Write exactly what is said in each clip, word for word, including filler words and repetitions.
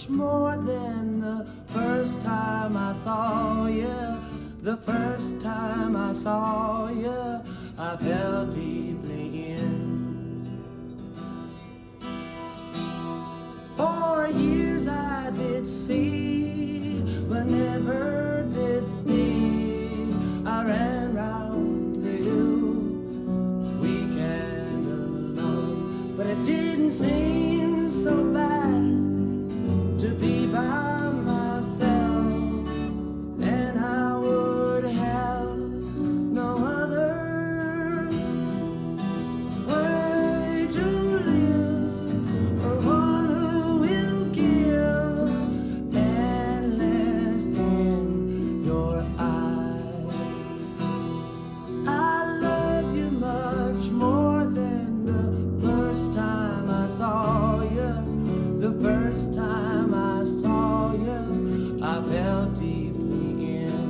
much more than the first time I saw you. The first time I saw you, I fell deeply in. For years I did see, but never did speak. I ran round the hill, weekend alone, but it didn't seem so bad to be by myself, and I would have no other way to live, or one who will give endless in your eyes. I love you much more than the first time I saw you. The first time I saw you, I fell deeply in.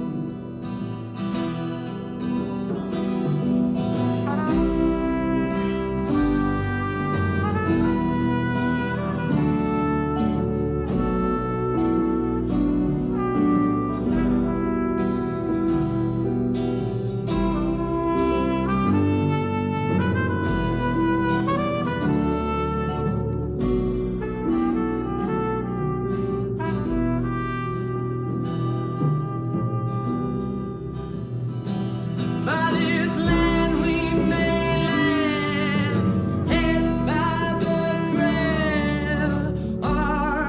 By this land we may land, heads by the trail, our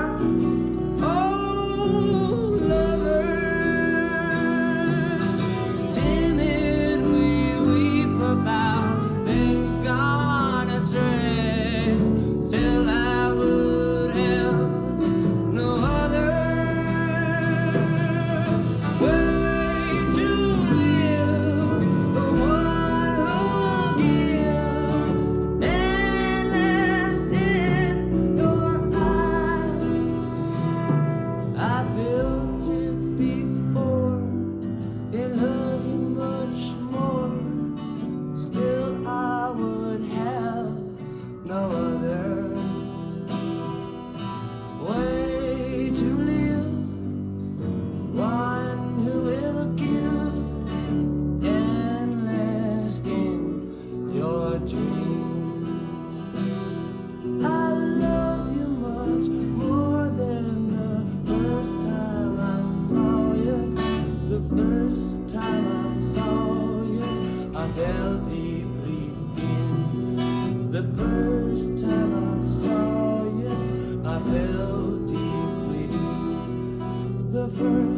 old lovers. Timid we weep about things gone astray. Still I would have no other way to live, the one who'll give endless in your eyes. I felt it before, and love you much more. Still I would have no other way to live, one who will give endless in your dreams. I love you much more than the first time I saw you. The first time I saw you, I fell deeply in. The first time I saw you, I fell deeply in. The first